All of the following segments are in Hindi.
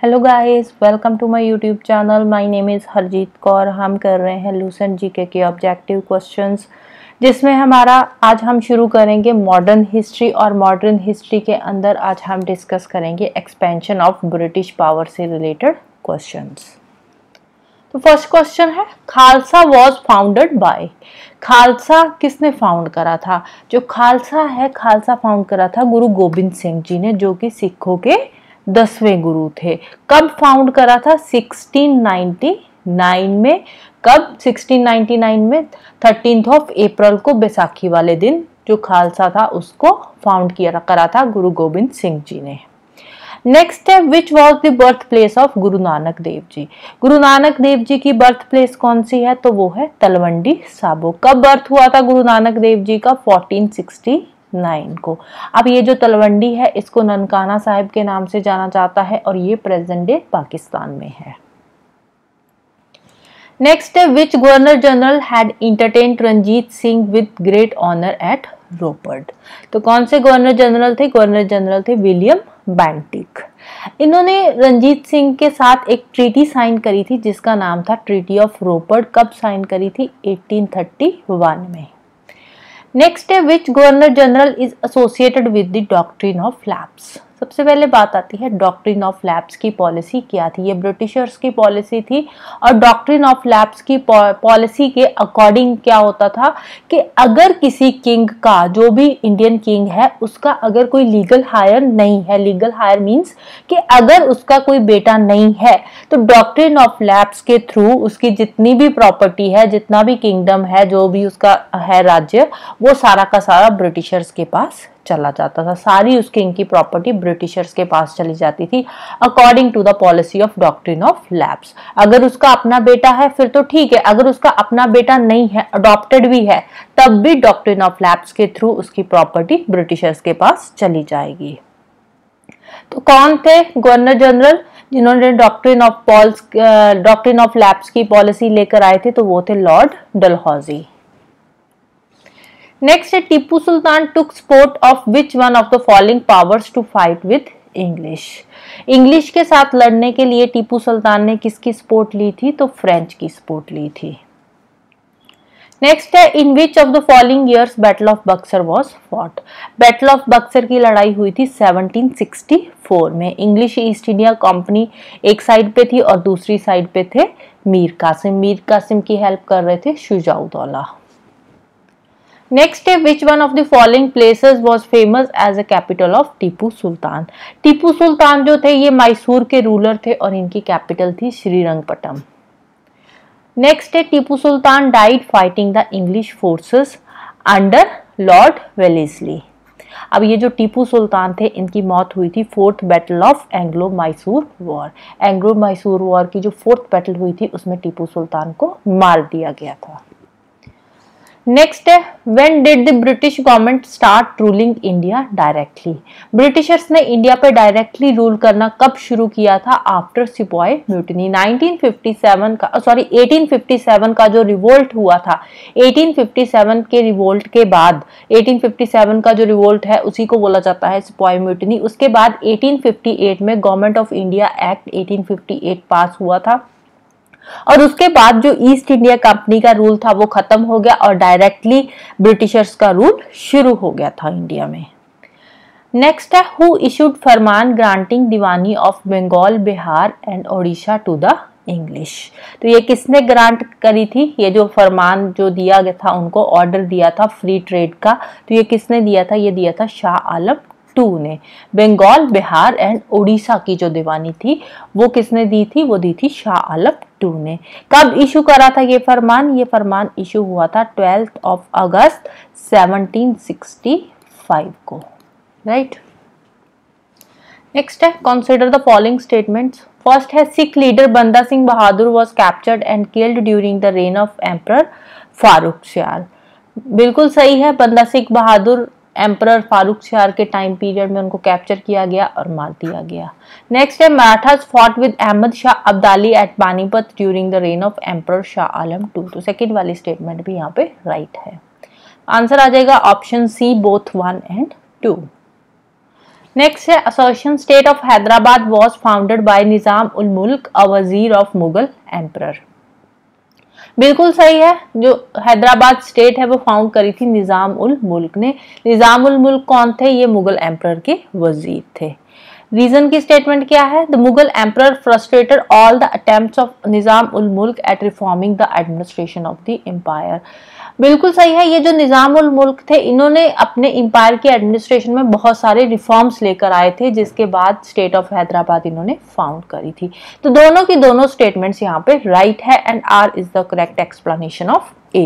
Hello guys, welcome to my YouTube channel. My name is Harjeet Kaur. हम कर रहे हैं लूसेंट जीके के ऑब्जेक्टिव क्वेश्चंस, जिसमें आज हम शुरू करेंगे मॉडर्न हिस्ट्री। और मॉडर्न हिस्ट्री के अंदर आज हम डिस्कस करेंगे एक्सपेंशन ऑफ ब्रिटिश पावर से रिलेटेड क्वेश्चंस। तो फर्स्ट क्वेश्चन है, Khalsa was founded by. Khalsa किसने फाउंड करा था? जो खालसा है, खालसा फाउंड करा था गुरु गोबिंद सिंह जी ने, जो कि सिखों के 10वें गुरु थे। कब फाउंड करा था? 1699 में। कब? 1699 में 13 अप्रैल को, बैसाखी वाले दिन जो खालसा था उसको फाउंड किया करा था गुरु गोबिंद सिंह जी ने। नेक्स्ट है, which was the birth place of Guru Nanak Dev ji. गुरु नानक देव जी की बर्थ प्लेस कौन सी है? तो वो है तलवंडी साबो। कब बर्थ हुआ था गुरु नानक देव जी का? 1469 को। अब ये जो तलवंडी है इसको ननकाना साहिब के नाम से जाना जाता है और ये प्रेजेंट डे पाकिस्तान में है। नेक्स्ट है, which governor general had entertained Ranjit Singh with great honour at Ropar. तो कौन से गवर्नर जनरल थे? गवर्नर जनरल थे विलियम बेंटिक। इन्होंने रंजीत सिंह के साथ एक ट्रीटी साइन करी थी जिसका नाम था ट्रीटी ऑफ रोपर्ड। कब साइन करी थी? 1831 में। नेक्स्ट है, which governor general is associated with the doctrine of lapse. सबसे पहले बात आती है डॉक्ट्रिन ऑफ लैप्स की पॉलिसी क्या थी। ये ब्रिटिशर्स की पॉलिसी थी और डॉक्ट्रिन ऑफ लैप्स की पॉलिसी के अकॉर्डिंग क्या होता था कि अगर किसी किंग का, जो भी इंडियन किंग है, उसका अगर कोई लीगल हायर नहीं है, लीगल हायर मींस कि अगर उसका कोई बेटा नहीं है, तो डॉक्ट्रिन ऑफ लैप्स के थ्रू उसकी जितनी भी प्रॉपर्टी है, जितना भी किंगडम है, जो भी उसका है राज्य, वो सारा का सारा ब्रिटिशर्स के पास चला जाता था। सारी उस किंग की प्रॉपर्टी ब्रिटिशर्स के पास चली जाती थी according to the policy of doctrine of lapse. अगर उसका अपना बेटा है फिर तो ठीक है, अगर उसका अपना बेटा नहीं है, अडॉप्टेड भी है, तब भी डॉक्ट्रिन ऑफ लैप्स के थ्रू उसकी प्रॉपर्टी ब्रिटिशर्स के पास चली जाएगी। तो कौन थे गवर्नर जनरल जिन्होंने डॉक्ट्रिन ऑफ लैप्स की पॉलिसी लेकर आए थे? तो वो थे लॉर्ड डलहौजी। नेक्स्ट है, Tipu Sultan took support of which one of the following powers to fight with English. English के साथ लड़ने के लिए टीपू सुल्तान ने किसकी सपोर्ट ली थी? तो फ्रेंच की सपोर्ट ली थी। नेक्स्ट है, in which of the following years battle of Buxar was fought. Battle of Buxar की लड़ाई हुई थी 1764 में। इंग्लिश ईस्ट इंडिया कंपनी एक साइड पे थी और दूसरी साइड पे थे मीर कासिम। मीर कासिम की हेल्प कर रहे थे शुजाउद्दौला। नेक्स्ट है, which one of the following places was famous as a capital of Tipu Sultan. Tipu Sultan जो थे ये मैसूर के रूलर थे और इनकी कैपिटल थी श्रीरंगपट्टम। नेक्स्ट है, Tipu Sultan died fighting the English forces under Lord Wellesley. अब ये जो टीपू सुल्तान थे इनकी मौत हुई थी 4th battle of Anglo Mysore war. Anglo Mysore war की जो 4th बैटल हुई थी उसमें टीपू सुल्तान को मार दिया गया था। नेक्स्ट है, when did the British government start ruling India directly. Britishers ने इंडिया पे डायरेक्टली रूल करना कब शुरू किया था? आफ्टर सिपाही म्यूटिनी। 1857 का जो रिवोल्ट हुआ था, 1857 के रिवोल्ट के बाद, 1857 का जो रिवोल्ट है उसी को बोला जाता है सिपाही म्यूटिनी। उसके बाद 1858 में government of India act 1858 pass हुआ था और उसके बाद जो ईस्ट इंडिया कंपनी का रूल था वो खत्म हो गया और डायरेक्टली ब्रिटिशर्स का रूल शुरू हो गया था इंडिया में। नेक्स्ट है, who issued farman granting diwani of Bengal, Bihar and Odisha to the English. तो ये किसने ग्रांट करी थी? ये जो फरमान जो दिया गया था, उनको ऑर्डर दिया था फ्री ट्रेड का, तो ये किसने दिया था? ये दिया था शाह आलम II ने। बंगाल, बिहार एंड ओडिशा की जो दीवानी थी वो किसने दी थी? वो दी थी शाह आलम II ने। कब इशू करा था ये फरमान? ये फरमान इशू हुआ था 12 अगस्त 1765 को, राइट। नेक्स्ट है, consider the following statements. First है, Sikh leader Banda Singh Bahadur was captured and killed during the reign of emperor Farrukhsiyar. बिल्कुल सही है, बंदा सिंह बहादुर एम्परर फारुखशियार के टाइम पीरियड में उनको कैप्चर किया गया और मार दिया गया। नेक्स्ट है, Marathas fought with Ahmad Shah Abdali at Panipat during the reign of emperor Shah Alam II। तो सेकंड वाली स्टेटमेंट भी यहाँ पे राइट है। आंसर आ जाएगा option C, both 1 and 2। Next है assertion state of Hyderabad was founded by Nizam ul Mulk a वजीर ऑफ मुगल एम्परर। बिल्कुल सही है, जो हैदराबाद स्टेट है वो फाउंड करी थी निजाम उल मुल्क ने। निजाम उल मुल्क कौन थे? ये मुगल एम्परर के वजीर थे। रीजन की स्टेटमेंट क्या है? The Mughal emperor frustrated all the attempts of Nizam ul Mulk at reforming the administration of the empire. बिल्कुल सही है, ये जो निजाम उल मुल्क थे इन्होंने अपने एम्पायर के एडमिनिस्ट्रेशन में बहुत सारे रिफॉर्म्स लेकर आए थे, जिसके बाद स्टेट ऑफ हैदराबाद इन्होंने फाउंड करी थी। तो दोनों की दोनों स्टेटमेंट्स यहाँ पे राइट है and R is the correct explanation of A.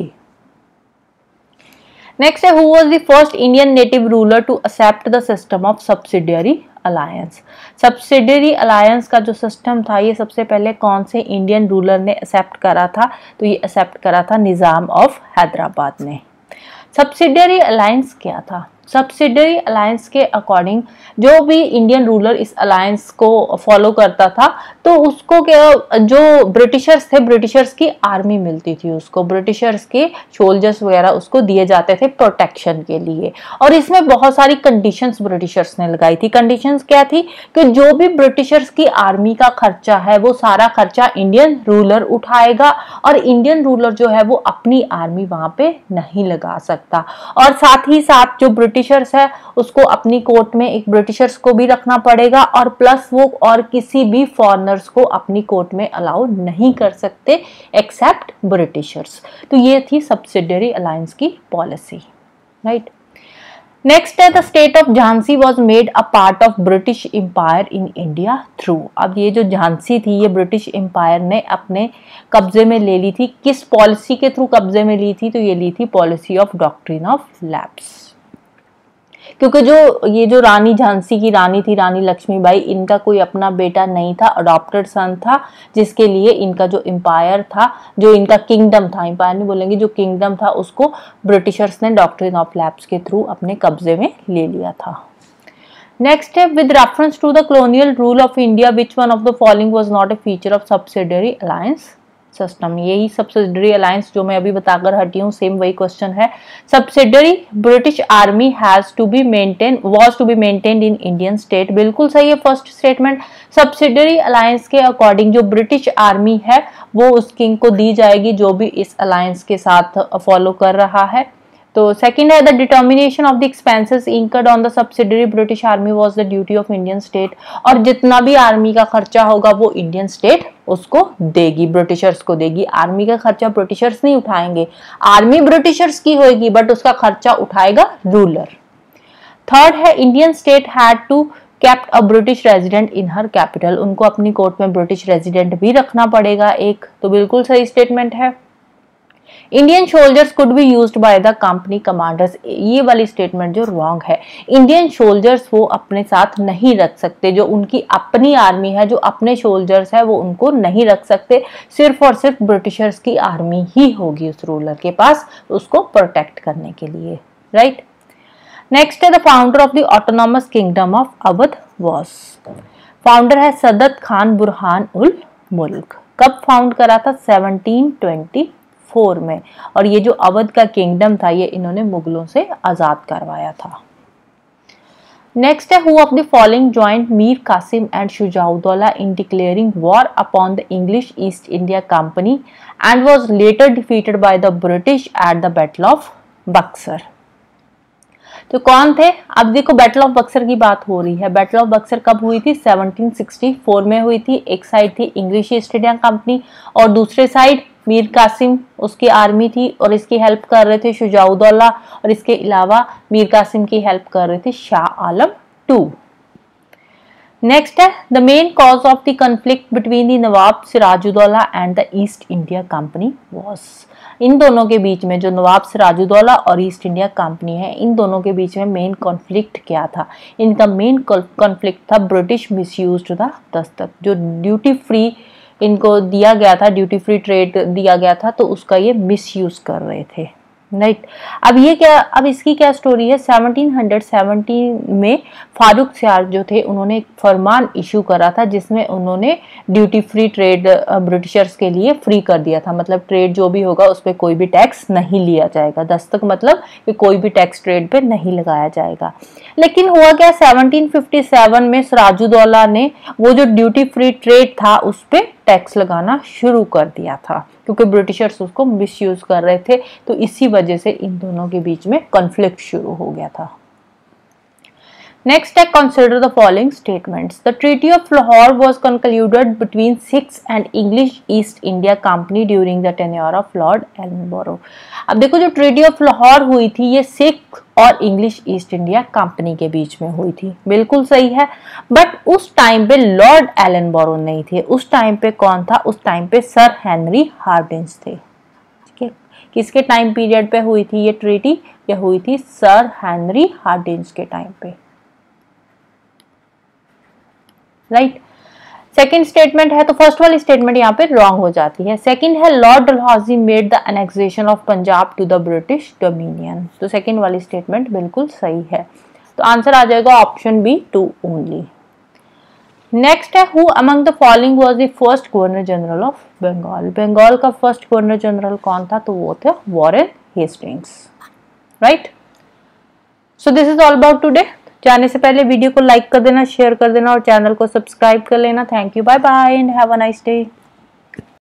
Next है, who was the first Indian native ruler to accept the system of subsidiary alliance. Subsidiary alliance का जो सिस्टम था ये सबसे पहले कौन से इंडियन रूलर ने एक्सेप्ट करा था? तो ये एक्सेप्ट करा था निजाम ऑफ हैदराबाद ने। सब्सिडियरी अलायंस क्या था? सब्सिडियरी अलायंस के अकॉर्डिंग जो भी इंडियन रूलर इस अलायंस को फॉलो करता था तो उसको क्या, जो ब्रिटिशर्स थे, ब्रिटिशर्स की आर्मी मिलती थी उसको, ब्रिटिशर्स के सोल्जर्स वगैरह उसको दिए जाते थे प्रोटेक्शन के लिए। और इसमें बहुत सारी कंडीशंस ब्रिटिशर्स ने लगाई थी। कंडीशंस क्या थी कि जो भी ब्रिटिशर्स की आर्मी का खर्चा है वो सारा खर्चा इंडियन रूलर उठाएगा और इंडियन रूलर जो है वो अपनी आर्मी वहां पे नहीं लगा सकता। और साथ ही साथ जो ब्रिटिशर्स है उसको अपनी कोर्ट में एक ब्रिटिशर्स को भी रखना पड़ेगा और प्लस वो और किसी भी फॉरेनर्स को अपनी कोर्ट में अलाउ नहीं कर सकते एक्सेप्ट ब्रिटिशर्स। तो ये थी सब्सिडियरी अलायंस की पॉलिसी, राइट। नेक्स्ट है, the state of Jhansi was made a part of British empire in India through. अब ये जो झांसी थी ये ब्रिटिश एम्पायर ने अपने कब्जे में ले ली थी। किस पॉलिसी के थ्रू कब्जे में ली थी? तो ये ली थी policy of doctrine of lapse. क्योंकि ये जो रानी झांसी की रानी थी, रानी लक्ष्मीबाई, इनका कोई अपना बेटा नहीं था, अडॉप्टेड सन था, जिसके लिए इनका जो एम्पायर था, जो इनका किंगडम था, एम्पायर नहीं बोलेंगे, जो किंगडम था उसको ब्रिटिशर्स ने डॉक्ट्रिन ऑफ लैप्स के थ्रू अपने कब्जे में ले लिया था। नेक्स्ट है, with reference to the colonial rule of India which one of the following was not a feature of subsidiary alliance system. यही सब्सिडियरी अलायंस जो मैं अभी बताकर हटी हूँ, सेम वही क्वेश्चन है। Subsidiary British army was to be maintained in Indian state. बिल्कुल सही है फर्स्ट स्टेटमेंट। सब्सिडियरी अलायंस के अकॉर्डिंग जो ब्रिटिश आर्मी है वो उस किंग को दी जाएगी जो भी इस अलायंस के साथ फॉलो कर रहा है। तो सेकंड है, the determination of the expenses incurred on the subsidiary British army was the duty of Indian state. और जितना भी आर्मी का खर्चा होगा वो इंडियन स्टेट उसको देगी, ब्रिटिशर्स को देगी। आर्मी का खर्चा ब्रिटिशर्स नहीं उठाएंगे, आर्मी ब्रिटिशर्स की होगी बट उसका खर्चा उठाएगा रूलर। थर्ड है, Indian state had to kept a British resident in her capital. उनको अपनी कोर्ट में ब्रिटिश रेजिडेंट भी रखना पड़ेगा एक। तो बिल्कुल सही स्टेटमेंट है। Indian soldiers could be used by the company commanders. ये वाली स्टेटमेंट जो रॉन्ग है, इंडियन सोल्जर्स वो अपने साथ नहीं रख सकते। जो उनकी अपनी आर्मी है, जो अपने सोल्जर्स है, वो उनको नहीं रख सकते। सिर्फ और सिर्फ ब्रिटिशर्स की आर्मी ही होगी उस रूलर के पास उसको प्रोटेक्ट करने के लिए, राइट। नेक्स्ट है, the founder of the autonomous kingdom of Awadh was. Founder है सदत खान बुरहान उल मुल्क। कब फाउंड करा था? 1724 में। और ये जो अवध का किंगडम था ये इन्होंने मुगलों से आजाद करवाया था। नेक्स्ट है, who of the following joined Mir Qasim and Shujauddaula in declaring war upon the English East India company and was later defeated by the British at the battle of Buxar. तो कौन थे? अब देखो बैटल ऑफ बक्सर की बात हो रही है। बैटल ऑफ बक्सर कब हुई थी? 1764 में हुई थी। एक साइड थी इंग्लिश ईस्ट इंडिया कंपनी और दूसरे साइड मीर कासिम उसकी आर्मी थी और इसकी हेल्प कर रहे थे शुजाउद्दौला और इसके अलावा मीर कासिम की हेल्प कर रहे थे शाह आलम II। नेक्स्ट है, the main cause of the conflict between the nawab Sirajuddaula and the East India company was. इन दोनों के बीच में जो नवाब सिराजुद्दौला और ईस्ट इंडिया कंपनी है, इन दोनों के बीच में मेन कॉन्फ्लिक्ट क्या था? इनका मेन कॉन्फ्लिक्ट था ब्रिटिश मिसयूज्ड द दस्तक। जो ड्यूटी फ्री इनको दिया गया था, ड्यूटी फ्री ट्रेड दिया गया था, तो उसका ये मिसयूज कर रहे थे, राइट। अब इसकी क्या स्टोरी है, 1717 में फारूक सियार जो थे उन्होंने एक फरमान इशू करा था जिसमें उन्होंने ड्यूटी फ्री ट्रेड ब्रिटिशर्स के लिए फ्री कर दिया था। मतलब ट्रेड जो भी होगा उस पर कोई भी टैक्स नहीं लिया जाएगा। दस्तक मतलब कि कोई भी टैक्स ट्रेड पे नहीं लगाया जाएगा। लेकिन हुआ क्या, 1757 में सिराजुद्दौला ने वो जो ड्यूटी फ्री ट्रेड था उस पर टैक्स लगाना शुरू कर दिया था क्योंकि ब्रिटिशर्स उसको मिसयूज कर रहे थे। तो इसी वजह से इन दोनों के बीच में कॉन्फ्लिक्ट शुरू हो गया था। Next, consider the following statements. The Treaty of Lahore was concluded between Sikhs and English East India Company during the tenure of Lord Ellenborough. अब देखो जो ट्रीटी ऑफ लाहौर हुई थी ये सिख और इंग्लिश ईस्ट इंडिया कंपनी के बीच में हुई थी, बिल्कुल सही है। बट उस टाइम पे लॉर्ड एलनबोरो नहीं थे, उस टाइम पे कौन था, उस टाइम पे सर हेनरी हार्डिंस थे। ठीक है, किसके टाइम पीरियड पे हुई थी ये ट्रीटी, ये हुई थी सर हेनरी हार्डिंस के टाइम पे। राइट। सेकेंड स्टेटमेंट है तो फर्स्ट वाली स्टेटमेंट यहाँ पे रॉन्ग हो जाती है। सेकंड है Lord Dalhousie made the annexation of Punjab to the British dominion. तो सेकंड वाली स्टेटमेंट बिल्कुल सही है। तो आंसर आ जाएगा ऑप्शन बी 2 ओनली। नेक्स्ट है who among the following was the first governor general of Bengal. Bengal का फर्स्ट गवर्नर जनरल कौन था, तो वो थे Warren Hastings. Right. So this is all about today. जाने से पहले वीडियो को लाइक कर देना, शेयर कर देना और चैनल को सब्सक्राइब कर लेना। Thank you, bye bye and have a nice day.